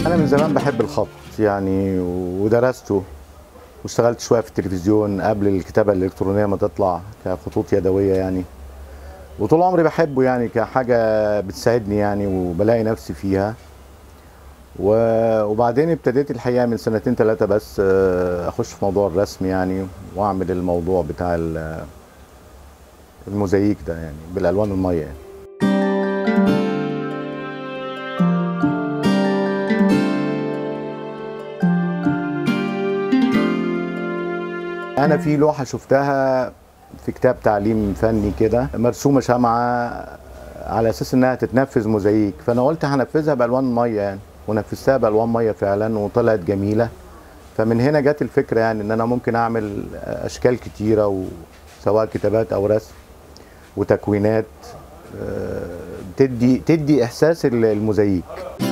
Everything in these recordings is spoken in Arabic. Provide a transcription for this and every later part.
أنا من زمان بحب الخط يعني ودرسته واشتغلت شوية في التلفزيون قبل الكتابة الإلكترونية ما تطلع كخطوط يدوية يعني. وطول عمري بحبه يعني كحاجة بتساعدني يعني وبلاقي نفسي فيها. وبعدين ابتديت الحقيقة من سنتين ثلاثة بس أخش في موضوع الرسم يعني وأعمل الموضوع بتاع الموزاييك ده يعني بالألوان المية يعني. أنا في لوحة شفتها في كتاب تعليم فني كده مرسومة شمعة على أساس إنها تتنفذ موزاييك، فأنا قلت هنفذها بألوان مية يعني، ونفذتها بألوان مية فعلا وطلعت جميلة. فمن هنا جت الفكرة يعني إن أنا ممكن أعمل أشكال كتيرة سواء كتابات أو رسم وتكوينات تدي إحساس الموزاييك.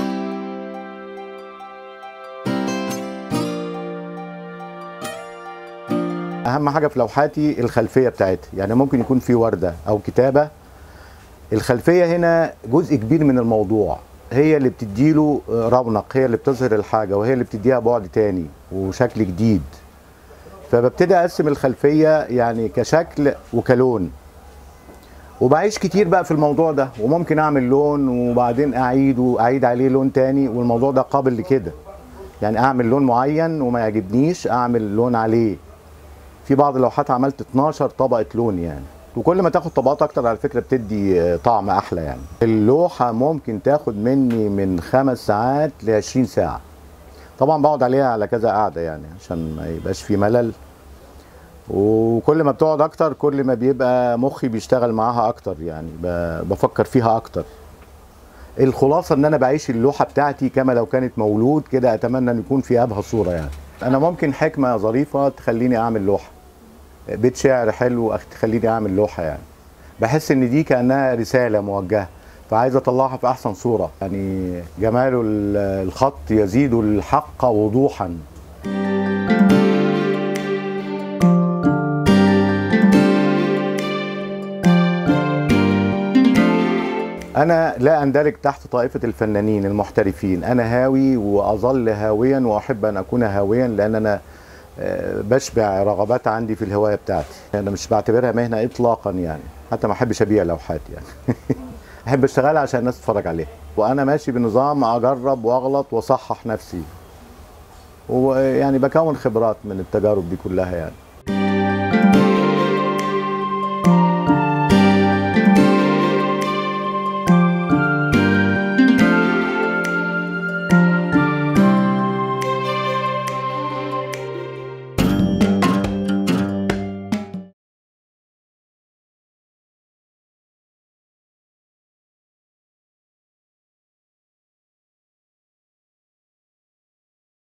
اهم حاجه في لوحاتي الخلفيه بتاعتها، يعني ممكن يكون في ورده او كتابه، الخلفيه هنا جزء كبير من الموضوع، هي اللي بتديله رونق، هي اللي بتظهر الحاجه وهي اللي بتديها بعد تاني وشكل جديد. فببتدي اقسم الخلفيه يعني كشكل وكلون، وبعيش كتير بقى في الموضوع ده، وممكن اعمل لون وبعدين اعيد عليه لون تاني، والموضوع ده قابل لكده يعني اعمل لون معين وما يعجبنيش اعمل لون عليه. في بعض اللوحات عملت 12 طبقة لون يعني، وكل ما تاخد طبقات اكتر على فكرة بتدي طعم احلى يعني. اللوحة ممكن تاخد مني من 5 ساعات ل 20 ساعة. طبعا بقعد عليها على كذا قعدة يعني عشان ما يبقاش في ملل، وكل ما بتقعد اكتر كل ما بيبقى مخي بيشتغل معاها اكتر يعني بفكر فيها اكتر. الخلاصة ان انا بعيش اللوحة بتاعتي كما لو كانت مولود كده، اتمنى ان يكون في ابهى صورة يعني. انا ممكن حكمة ظريفة تخليني اعمل لوحة، بيت شعر حلو تخليني اعمل لوحه يعني. بحس ان دي كانها رساله موجهه، فعايز اطلعها في احسن صوره يعني. جمال الخط يزيد الحق وضوحا. انا لا اندرج تحت طائفه الفنانين المحترفين، انا هاوي واظل هاويا واحب ان اكون هاويا، لان انا بشبع رغبات عندي في الهوايه بتاعتي. انا مش بعتبرها مهنه اطلاقا يعني، حتى ما احبش ابيع لوحات يعني. احب اشتغلها عشان الناس تتفرج عليها، وانا ماشي بنظام اجرب واغلط واصحح نفسي، ويعني بكون خبرات من التجارب دي كلها يعني.